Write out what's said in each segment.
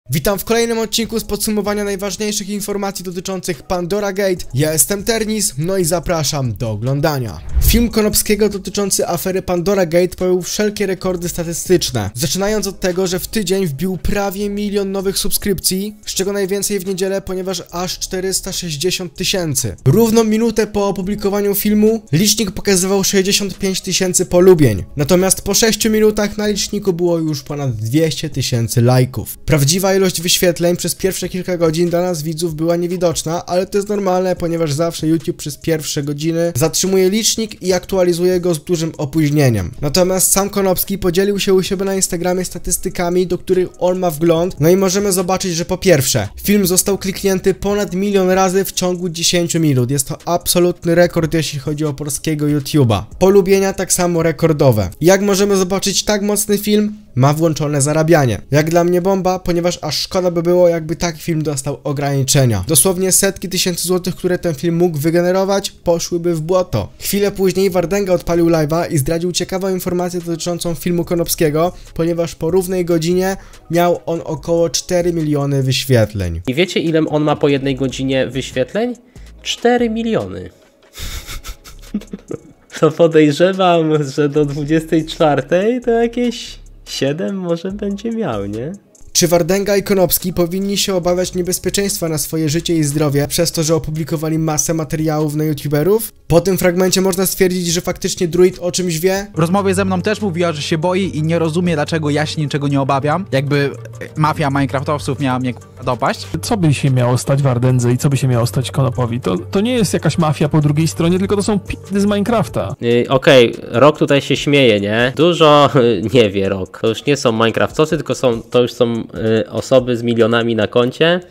Witam w kolejnym odcinku z podsumowania najważniejszych informacji dotyczących Pandora Gate. Ja jestem Ternis, no i zapraszam do oglądania. Film Konopskiego dotyczący afery Pandora Gate pobił wszelkie rekordy statystyczne. Zaczynając od tego, że w tydzień wbił prawie 1 000 000 nowych subskrypcji, z czego najwięcej w niedzielę, ponieważ aż 460 000. Równą minutę po opublikowaniu filmu licznik pokazywał 65 000 polubień. Natomiast po 6 minutach na liczniku było już ponad 200 000 lajków. Prawdziwa ilość wyświetleń przez pierwsze kilka godzin dla nas widzów była niewidoczna, ale to jest normalne, ponieważ zawsze YouTube przez pierwsze godziny zatrzymuje licznik i aktualizuje go z dużym opóźnieniem. Natomiast sam Konopski podzielił się u siebie na Instagramie statystykami, do których on ma wgląd, no i możemy zobaczyć, że po pierwsze, film został kliknięty ponad 1 000 000 razy w ciągu 10 minut. Jest to absolutny rekord, jeśli chodzi o polskiego YouTube'a. Polubienia tak samo rekordowe. Jak możemy zobaczyć, tak mocny film ma włączone zarabianie. Jak dla mnie bomba, ponieważ aż szkoda by było, jakby taki film dostał ograniczenia. Dosłownie setki tysięcy złotych, które ten film mógł wygenerować, poszłyby w błoto. Chwilę później Wardęga odpalił live'a i zdradził ciekawą informację dotyczącą filmu Konopskiego, ponieważ po równej godzinie miał on około 4 miliony wyświetleń. I wiecie, ile on ma po 1 godzinie wyświetleń? 4 miliony. To podejrzewam, że do 24 to jakieś 7 może będzie miał, nie? Czy Wardęga i Konopski powinni się obawiać niebezpieczeństwa na swoje życie i zdrowie przez to, że opublikowali masę materiałów na youtuberów? Po tym fragmencie można stwierdzić, że faktycznie druid o czymś wie? W rozmowie ze mną też mówiła, że się boi i nie rozumie, dlaczego ja się niczego nie obawiam. Jakby mafia Minecraftowców miała mnie dopaść. Co by się miało stać Wardędze i co by się miało stać Konopowi? To nie jest jakaś mafia po drugiej stronie, tylko to są p***y z Minecrafta. Okej, Rok tutaj się śmieje, nie? Dużo nie wie Rok. To już nie są Minecraftowcy, tylko to już są osoby z milionami na koncie.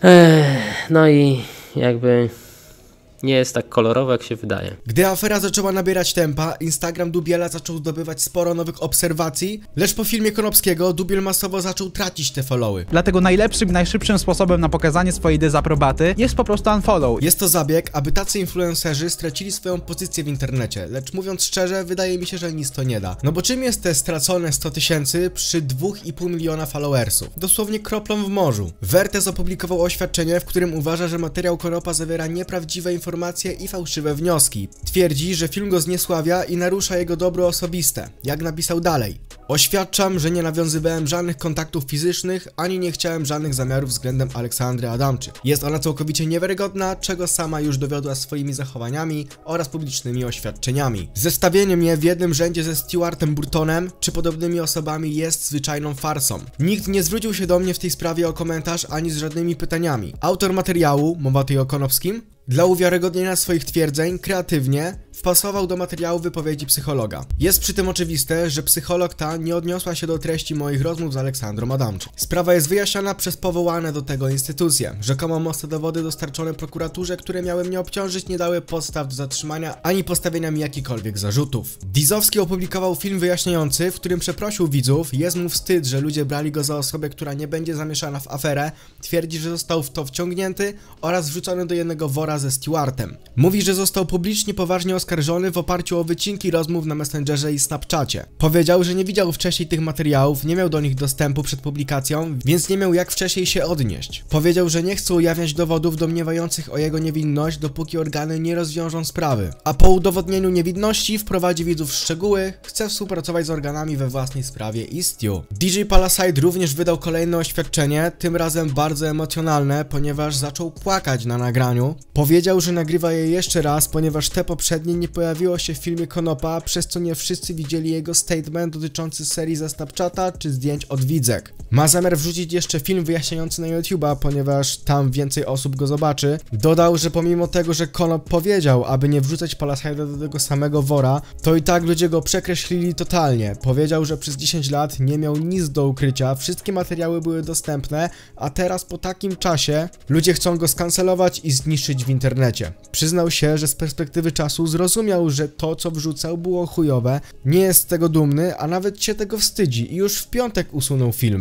No i jakby nie jest tak kolorowo, jak się wydaje. Gdy afera zaczęła nabierać tempa, Instagram Dubiela zaczął zdobywać sporo nowych obserwacji, lecz po filmie Konopskiego Dubiel masowo zaczął tracić te followy. Dlatego najlepszym i najszybszym sposobem na pokazanie swojej dezaprobaty jest po prostu unfollow. Jest to zabieg, aby tacy influencerzy stracili swoją pozycję w internecie, lecz mówiąc szczerze, wydaje mi się, że nic to nie da. No bo czym jest te stracone 100 000 przy 2,5 miliona followersów? Dosłownie kroplą w morzu. Wertes opublikował oświadczenie, w którym uważa, że materiał Konopa zawiera nieprawdziwe informacje i fałszywe wnioski. Twierdzi, że film go zniesławia i narusza jego dobro osobiste. Jak napisał dalej: oświadczam, że nie nawiązywałem żadnych kontaktów fizycznych, ani nie chciałem żadnych zamiarów względem Aleksandry Adamczyk. Jest ona całkowicie niewiarygodna, czego sama już dowiodła swoimi zachowaniami oraz publicznymi oświadczeniami. Zestawienie mnie w jednym rzędzie ze Stewartem Burtonem czy podobnymi osobami jest zwyczajną farsą. Nikt nie zwrócił się do mnie w tej sprawie o komentarz ani z żadnymi pytaniami. Autor materiału, mowa tutaj o Konopskim, dla uwiarygodnienia swoich twierdzeń kreatywnie wpasował do materiału wypowiedzi psychologa. Jest przy tym oczywiste, że psycholog ta nie odniosła się do treści moich rozmów z Aleksandrą Adamczyk. Sprawa jest wyjaśniana przez powołane do tego instytucje. Rzekomo mocne dowody dostarczone prokuraturze, które miały mnie obciążyć, nie dały podstaw do zatrzymania ani postawienia mi jakichkolwiek zarzutów. Dizowski opublikował film wyjaśniający, w którym przeprosił widzów. Jest mu wstyd, że ludzie brali go za osobę, która nie będzie zamieszana w aferę. Twierdzi, że został w to wciągnięty oraz wrzucony do jednego wora ze Stewartem. Mówi, że został publicznie poważnie oskarżony w oparciu o wycinki rozmów na Messengerze i Snapchacie. Powiedział, że nie widział wcześniej tych materiałów, nie miał do nich dostępu przed publikacją, więc nie miał jak wcześniej się odnieść. Powiedział, że nie chce ujawniać dowodów domniemających o jego niewinność, dopóki organy nie rozwiążą sprawy. A po udowodnieniu niewinności wprowadzi widzów w szczegóły, chce współpracować z organami we własnej sprawie i Stu. DJ Palasite również wydał kolejne oświadczenie, tym razem bardzo emocjonalne, ponieważ zaczął płakać na nagraniu. Powiedział, że nagrywa je jeszcze raz, ponieważ te poprzednie nie pojawiło się w filmie Konopa, przez co nie wszyscy widzieli jego statement dotyczący serii ze Snapchata czy zdjęć od widzek. Ma zamiar wrzucić jeszcze film wyjaśniający na YouTube'a, ponieważ tam więcej osób go zobaczy. Dodał, że pomimo tego, że Konop powiedział, aby nie wrzucać Palaside'a do tego samego wora, to i tak ludzie go przekreślili totalnie. Powiedział, że przez 10 lat nie miał nic do ukrycia, wszystkie materiały były dostępne, a teraz po takim czasie ludzie chcą go skancelować i zniszczyć w internecie. Przyznał się, że z perspektywy czasu zrozumiał, że to, co wrzucał, było chujowe, nie jest z tego dumny, a nawet się tego wstydzi i już w piątek usunął filmy.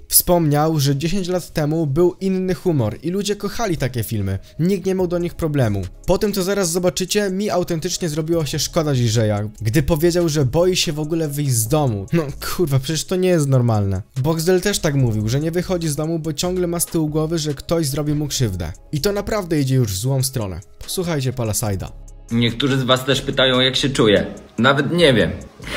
Wspomniał, że 10 lat temu był inny humor i ludzie kochali takie filmy. Nikt nie miał do nich problemu. Po tym, co zaraz zobaczycie, mi autentycznie zrobiło się szkoda Jay, gdy powiedział, że boi się w ogóle wyjść z domu. No kurwa, przecież to nie jest normalne. Boxdel też tak mówił, że nie wychodzi z domu, bo ciągle ma z tyłu głowy, że ktoś zrobi mu krzywdę. I to naprawdę idzie już w złą stronę. Posłuchajcie Palaside'a. Niektórzy z was też pytają, jak się czuję. Nawet nie wiem.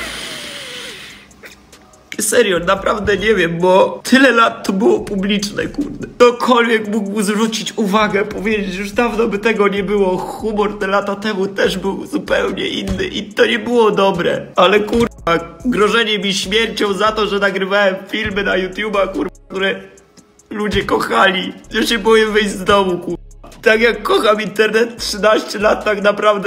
Serio, naprawdę nie wiem, bo tyle lat to było publiczne, kurde. Ktokolwiek mógł zwrócić uwagę, powiedzieć, już dawno by tego nie było. Humor te lata temu też był zupełnie inny i to nie było dobre. Ale kurwa, grożenie mi śmiercią za to, że nagrywałem filmy na YouTube'a, kurwa, które ludzie kochali. Ja się boję wyjść z domu, kurwa. Tak jak kocham internet 13 lat, tak naprawdę.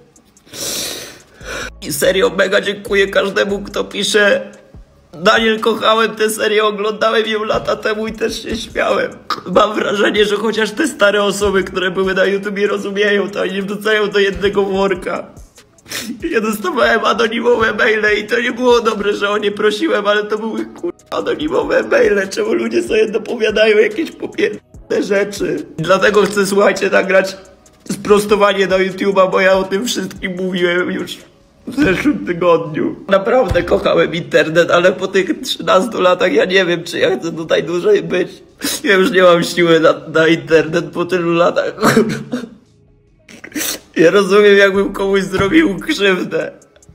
I serio, mega dziękuję każdemu, kto pisze: Daniel, kochałem tę serię, oglądałem ją lata temu i też się śmiałem. Mam wrażenie, że chociaż te stare osoby, które były na YouTubie, rozumieją to i nie wrzucają do jednego worka. Ja dostawałem anonimowe maile i to nie było dobre, że o nie prosiłem, ale to były kurwa anonimowe maile. Czemu ludzie sobie dopowiadają jakieś popierdolone rzeczy? I dlatego chcę, słuchajcie, nagrać sprostowanie na YouTube'a, bo ja o tym wszystkim mówiłem już w zeszłym tygodniu. Naprawdę kochałem internet, ale po tych 13 latach ja nie wiem, czy ja chcę tutaj dłużej być. Ja już nie mam siły na internet po tylu latach. Ja rozumiem, jakbym komuś zrobił krzywdę.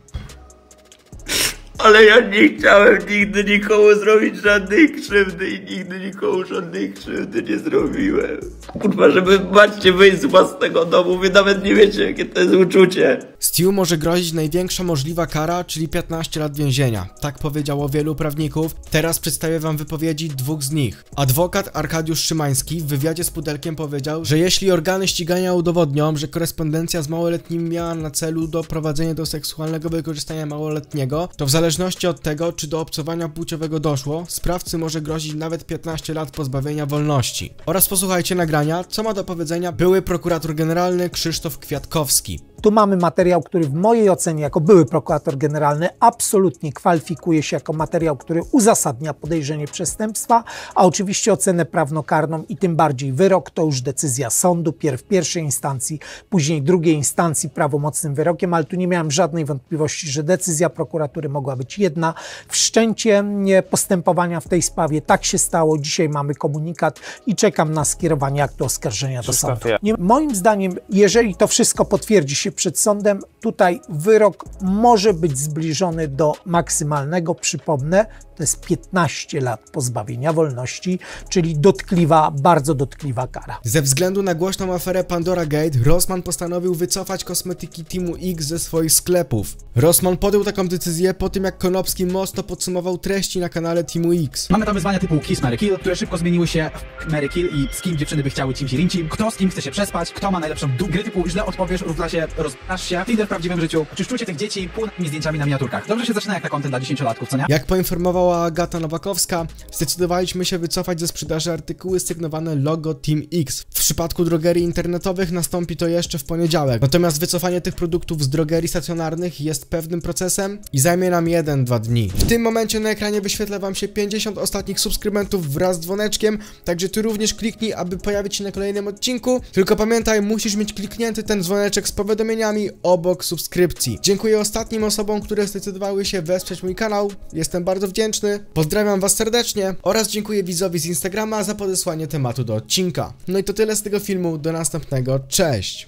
Ale ja nie chciałem nigdy nikomu zrobić żadnej krzywdy i nigdy nikomu żadnej krzywdy nie zrobiłem. Kurwa, żeby macie wyjść z własnego domu, wy nawet nie wiecie, jakie to jest uczucie. Stu może grozić największa możliwa kara, czyli 15 lat więzienia. Tak powiedziało wielu prawników. Teraz przedstawię wam wypowiedzi dwóch z nich. Adwokat Arkadiusz Szymański w wywiadzie z Pudelkiem powiedział, że jeśli organy ścigania udowodnią, że korespondencja z małoletnim miała na celu doprowadzenie do seksualnego wykorzystania małoletniego, to w zależności od tego, czy do obcowania płciowego doszło, sprawcy może grozić nawet 15 lat pozbawienia wolności. Oraz posłuchajcie nagrania, co ma do powiedzenia były prokurator generalny Krzysztof Kwiatkowski. Tu mamy materiał, który w mojej ocenie jako były prokurator generalny absolutnie kwalifikuje się jako materiał, który uzasadnia podejrzenie przestępstwa, a oczywiście ocenę prawnokarną i tym bardziej wyrok to już decyzja sądu, pierw pierwszej instancji, później drugiej instancji prawomocnym wyrokiem, ale tu nie miałem żadnej wątpliwości, że decyzja prokuratury mogła być jedna. Wszczęcie postępowania w tej sprawie, tak się stało, dzisiaj mamy komunikat i czekam na skierowanie aktu oskarżenia do sądu. Moim zdaniem, jeżeli to wszystko potwierdzi się przed sądem, tutaj wyrok może być zbliżony do maksymalnego, przypomnę, to jest 15 lat pozbawienia wolności, czyli dotkliwa, bardzo dotkliwa kara. Ze względu na głośną aferę Pandora Gate, Rossmann postanowił wycofać kosmetyki Teamu X ze swoich sklepów. Rossmann podjął taką decyzję po tym, jak Konopski mocno podsumował treści na kanale Teamu X. Mamy tam wyzwania typu Kiss, Marry, Kill, które szybko zmieniły się w Marry, Kill i z kim dziewczyny by chciały cimsi rincim, kto z kim chce się przespać, kto ma najlepszą gry typu źle odpowiesz, równa się, rozprasz się, Tinder w prawdziwym życiu, czyszczujcie tych dzieci półnymi zdjęciami na miniaturkach. Dobrze się zaczyna jak na content dla 10-latków, co nie? Jak poinformowała Agata Nowakowska, zdecydowaliśmy się wycofać ze sprzedaży artykuły sygnowane logo Team X. W przypadku drogerii internetowych nastąpi to jeszcze w poniedziałek. Natomiast wycofanie tych produktów z drogerii stacjonarnych jest pewnym procesem i zajmie nam 1-2 dni. W tym momencie na ekranie wyświetla wam się 50 ostatnich subskrybentów wraz z dzwoneczkiem, także ty również kliknij, aby pojawić się na kolejnym odcinku. Tylko pamiętaj, musisz mieć kliknięty ten dzwoneczek z powiadomieniami obok subskrypcji. Dziękuję ostatnim osobom, które zdecydowały się wesprzeć mój kanał. Jestem bardzo wdzięczny. Pozdrawiam was serdecznie oraz dziękuję widzowi z Instagrama za podesłanie tematu do odcinka. No i to tyle z tego filmu. Do następnego. Cześć!